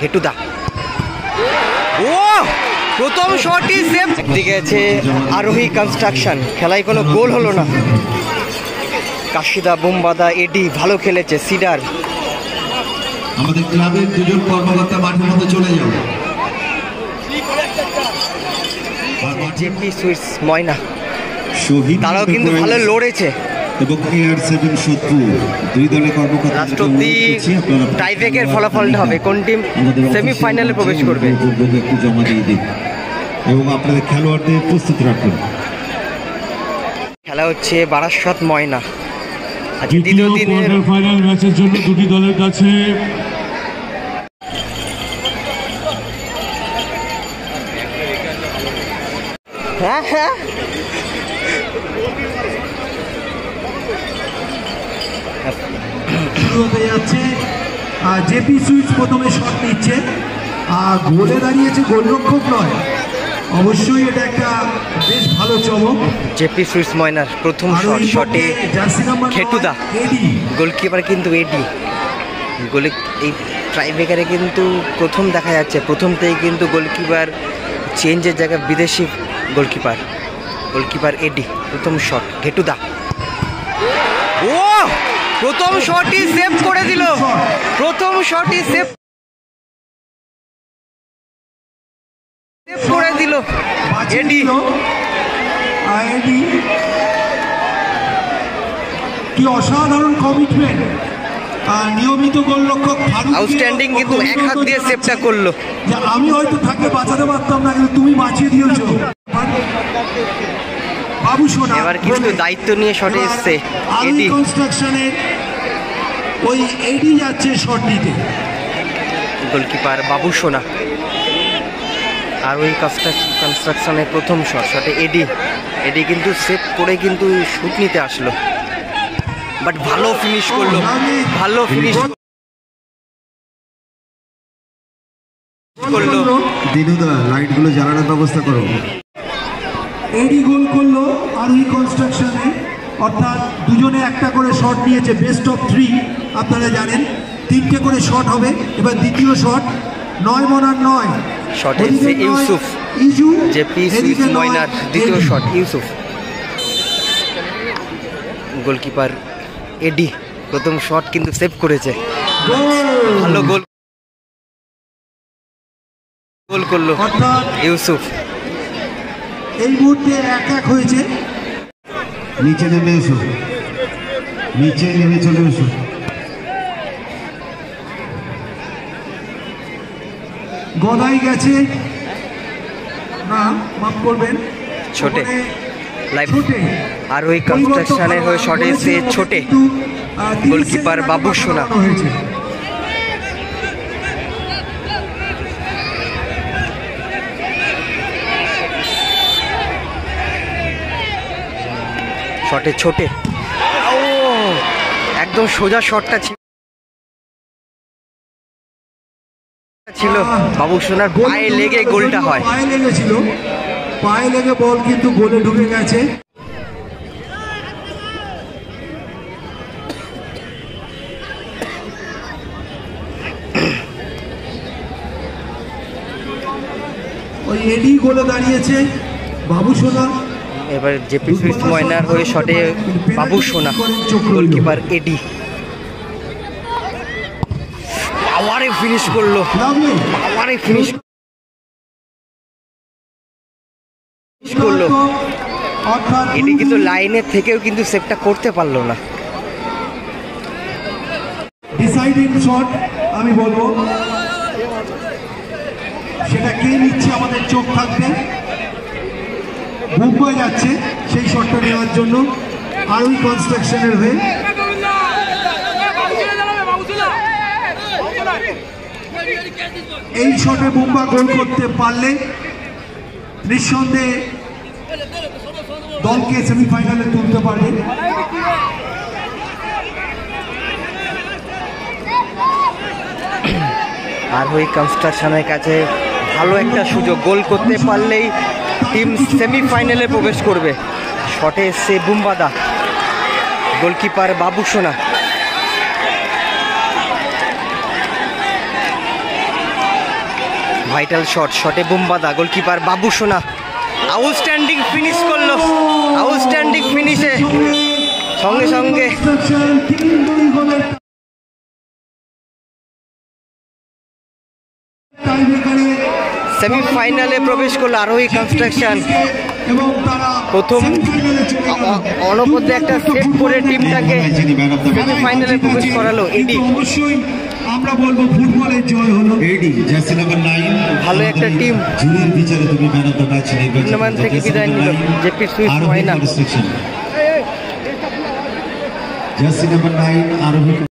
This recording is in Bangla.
ঘেটুদা। ও প্রথম শটই সেভ। দিকে আছে আরোহী কনস্ট্রাকশন, খেলায় কোনো গোল হলো না। কাশিদা, বুমবাদা, এডি ভালো খেলেছে। সিডার, আমাদের ক্লাবের দুজন কর্মকর্তা মাঠের মধ্যে চলে যাও। জেপি সুইটস ময়না, তারাও কিন্তু ভালো লড়েছে এবং AR7 শত্রু দুই দলের কর্মকর্তা লাস্ট অব্দি টাইব্রেকের ফলাফলটা হবে কোন টিম সেমিফাইনালে প্রবেশ করবে। একটু জমা দিয়ে দিন এবং আপনাদের খেলোয়াড়দের প্রস্তুত রাখুন। খেলা হচ্ছে বারাসাত ময়না। আজকে দ্বিতীয় দিনের ফাইনাল ম্যাচের জন্য দুটি দলের কাছে শুরু হতে যাচ্ছে। জেপি সুইটস প্রথমে শট নিচ্ছে, গোলে দাঁড়িয়েছে গোলরক্ষক নয়, অবশ্যই এটা একটা বেশ ভালো চমক। জেপি সুইটস ময়নার প্রথম শটে ঘেটুদা, গোলকিপার কিন্তু এডি। গোলে এই ট্রাইব্রেকারে কিন্তু প্রথম দেখা যাচ্ছে, প্রথমতেই কিন্তু গোলকিপার চেঞ্জের জায়গায় বিদেশি গোলকিপার এডি। প্রথম শট ঘেটুদা, ও প্রথম শটই সেভ করে দিল। প্রথম শটই সেভ করে দিল এডি। কি অসাধারণ কমিটমেন্ট। নিয়মিত গোলরক্ষক আউটস্ট্যান্ডিং, কিন্তু এক হাত দিয়ে সেভটা করলো। আমি হয়তো থাকলে বাঁচাতে পারতাম না, কিন্তু তুমি বাঁচিয়ে দিয়েছো বাবু সোনা। এবার কিন্তু দায়িত্ব নিয়ে শটে এসছে এডি। কনস্ট্রাকশনের ওই এডি যাচ্ছে শট নিতে। গোলকিপার বাবু সোনা। আর ওই কনস্ট্রাকশনের প্রথম শটে এডি কিন্তু সেভ করে কিন্তু শুট নিতে আসলো, বাট ভালো ফিনিশ করলো, ভালো ফিনিশ করলো। দিনুদা লাইটগুলো জ্বালানোর ব্যবস্থা করো। এডি গোল করলো আর ওই কনস্ট্রাকশনে, অর্থাৎ দুজনে একটা করে শট নিয়েছে। বেস্ট অফ 3 আপনারা জানেন, 3টে করে শট হবে। এবার দ্বিতীয় শট 9 মনার 9 শট এসে ইউসুফ। জেপি সুইটস ময়নার দ্বিতীয় শট ইউসুফ। গোলকিপার এডি প্রথম শট কিন্তু সেভ করেছে, ভালো গোল করলো ইউসুফ। এই মুহূর্তে 1-1 হয়েছে। নিচে নেমে এসো, নিচে নেমে চলে এসো। গদাই গেছে না, মাফ করবেন, ছোটে লাইভ। আর ওই কনস্ট্রাকশনের হয়ে শটে এসে ছোটে গোলকিপার বাবু সোনা। শটে ছোটে, ও একদম সোজা শটটা ছিল বাবু সোনার পায়ে লেগে গোলটা হয়। পায়ে লেগেছিল, পায়ে লেগে বল কিন্তু গোলে ঢুকে গেছে। ওই এডি গোলে দাঁড়িয়েছে বাবু সোনা। এবার জেপি সুইটস ময়নার হয়ে শটে বাবু সোনা, গোলকিপার এডি। পাওয়ারে ফিনিশ করলো, পাওয়ারে ফিনিশ করলো এডি, কিন্তু লাইনের থেকেও কিন্তু সেভটা করতে পারলো না। ডিসাইডিং শট আমি বলবো, সেটা কে নিচ্ছে আমাদের চোখ থাকবে। মুম্বাই যাচ্ছে সেই শটটা নেওয়ার জন্য আর ওই কনস্ট্রাকশনের হয়ে। এই শটে মুম্বাই গোল করতে পারলে নিঃসন্দেহে দলকে সেমিফাইনালে তুলতে পারবে। আর ওই কনস্ট্রাকশনের কাছে ভালো একটা সুযোগ, গোল করতে পারলেই টিম সেমিফাইনালে প্রবেশ করবে। শটে এসছে বুমবাদা, গোলকিপার বাবু সোনা। ভাইটাল শট, শটে বোমবাদা, গোলকিপার বাবু সোনা আউটস্ট্যান্ডিং ফিনিশ করলো, আউটস্ট্যান্ডিং ফিনিশে সঙ্গে সঙ্গে সেমিফাইনালে প্রবেশ করলো আরোহী কনস্ট্রাকশন। প্রথম অনবদ্যে একটা সেট করে টিমটাকে সেমিফাইনালে প্রবেশ করালো এডি। অবশ্যই আমরা বলবো ফুটবলের জয় হলো এডি, জার্সি নাম্বার 9। ভালো একটা টিম জুরির বিচারে তুমি ম্যান অফ দ্য ম্যাচ নির্বাচিত টুর্নামেন্ট থেকে বিদায় নিল JP Swiss Moyna. Jersey number 9 আরোহী